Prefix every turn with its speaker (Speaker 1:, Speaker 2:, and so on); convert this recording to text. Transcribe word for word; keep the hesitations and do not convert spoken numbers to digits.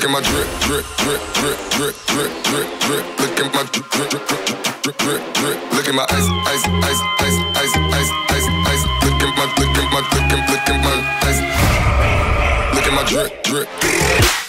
Speaker 1: at my drip, drip, drip, drip, drip, drip, drip, drip. Look at my drip, drip, drip, drip, drip, drip. Look at my ice, ice, ice, ice, ice, ice, ice, ice. Look at my, look at my, look at, look at my ice. Look at my drip, drip.